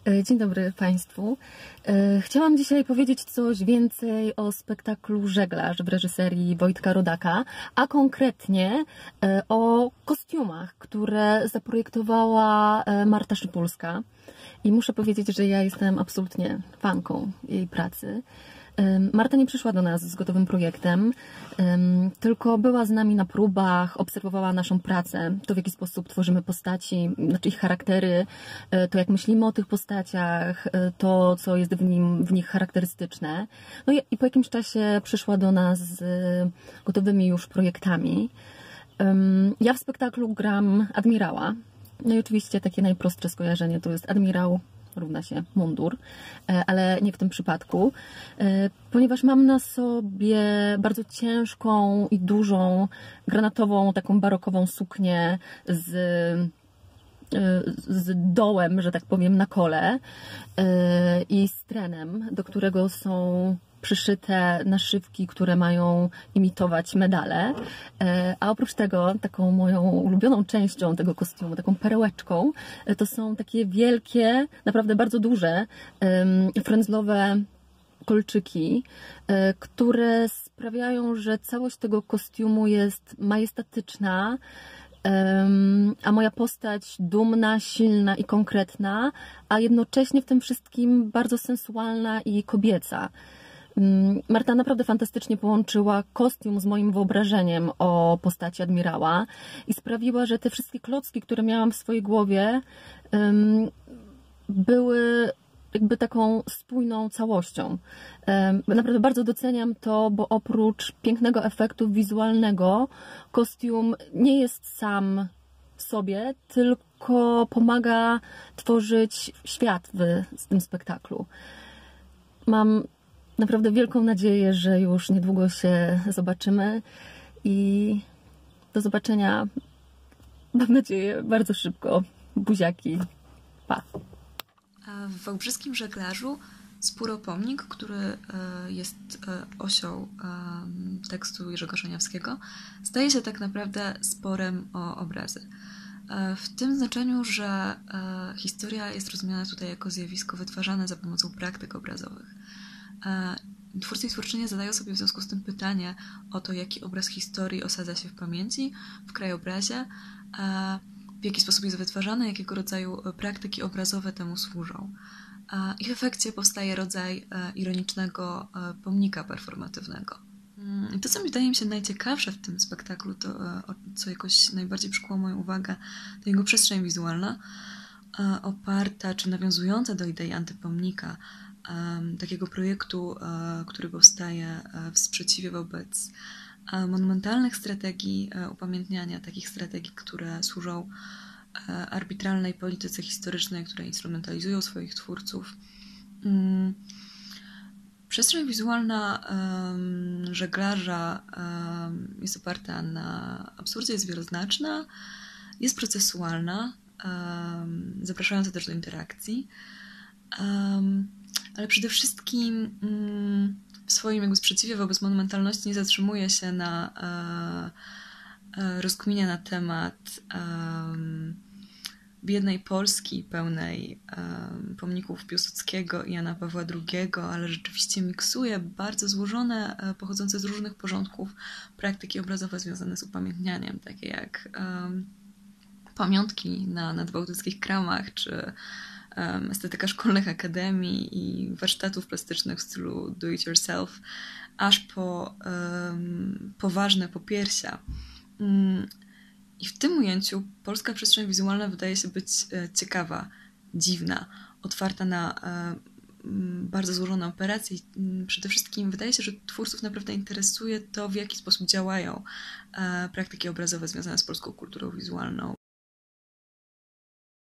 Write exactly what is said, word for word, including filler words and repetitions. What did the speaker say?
Dzień dobry Państwu. Chciałam dzisiaj powiedzieć coś więcej o spektaklu Żeglarz w reżyserii Wojtka Rodaka, a konkretnie o kostiumach, które zaprojektowała Marta Szypulska. I muszę powiedzieć, że ja jestem absolutnie fanką jej pracy. Marta nie przyszła do nas z gotowym projektem, tylko była z nami na próbach, obserwowała naszą pracę, to w jaki sposób tworzymy postaci, znaczy ich charaktery, to jak myślimy o tych postaciach, to co jest w, nim, w nich charakterystyczne. No i, i po jakimś czasie przyszła do nas z gotowymi już projektami. Ja w spektaklu gram admirała. No i oczywiście takie najprostsze skojarzenie to jest admirał równa się mundur, ale nie w tym przypadku, ponieważ mam na sobie bardzo ciężką i dużą, granatową, taką barokową suknię z, z dołem, że tak powiem, na kole i z trenem, do którego są przyszyte naszywki, które mają imitować medale, a oprócz tego taką moją ulubioną częścią tego kostiumu, taką perełeczką, to są takie wielkie, naprawdę bardzo duże frędzlowe kolczyki, które sprawiają, że całość tego kostiumu jest majestatyczna, a moja postać dumna, silna i konkretna, a jednocześnie w tym wszystkim bardzo sensualna i kobieca. Marta naprawdę fantastycznie połączyła kostium z moim wyobrażeniem o postaci admirała i sprawiła, że te wszystkie klocki, które miałam w swojej głowie, były jakby taką spójną całością. Naprawdę bardzo doceniam to, bo oprócz pięknego efektu wizualnego kostium nie jest sam w sobie, tylko pomaga tworzyć świat w, w tym spektaklu. Mam naprawdę wielką nadzieję, że już niedługo się zobaczymy i do zobaczenia, mam nadzieję, bardzo szybko. Buziaki. Pa. W wałbrzyskim Żeglarzu Spóropomnik, który jest osią tekstu Jerzego Szaniawskiego, staje się tak naprawdę sporem o obrazy. W tym znaczeniu, że historia jest rozumiana tutaj jako zjawisko wytwarzane za pomocą praktyk obrazowych. Twórcy i twórczynie zadają sobie w związku z tym pytanie o to, jaki obraz historii osadza się w pamięci, w krajobrazie, w jaki sposób jest wytwarzany, jakiego rodzaju praktyki obrazowe temu służą. I w efekcie powstaje rodzaj ironicznego pomnika performatywnego. To, co mi wydaje mi się najciekawsze w tym spektaklu, to co jakoś najbardziej przykuło moją uwagę, to jego przestrzeń wizualna, oparta czy nawiązująca do idei antypomnika, takiego projektu, który powstaje w sprzeciwie wobec monumentalnych strategii upamiętniania, takich strategii, które służą arbitralnej polityce historycznej, które instrumentalizują swoich twórców. Przestrzeń wizualna Żeglarza jest oparta na absurdzie, jest wieloznaczna, jest procesualna, zapraszająca też do interakcji, ale przede wszystkim w swoim jakby sprzeciwie wobec monumentalności nie zatrzymuje się na rozkminie na temat biednej Polski pełnej pomników Piłsudskiego i Jana Pawła drugiego, ale rzeczywiście miksuje bardzo złożone, pochodzące z różnych porządków praktyki obrazowe związane z upamiętnianiem, takie jak pamiątki na nadbałtyckich kramach, czy estetyka szkolnych akademii i warsztatów plastycznych w stylu do it yourself, aż po um, poważne popiersia. Um, I w tym ujęciu polska przestrzeń wizualna wydaje się być ciekawa, dziwna, otwarta na um, bardzo złożone operacje. Przede wszystkim wydaje się, że twórców naprawdę interesuje to, w jaki sposób działają uh, praktyki obrazowe związane z polską kulturą wizualną.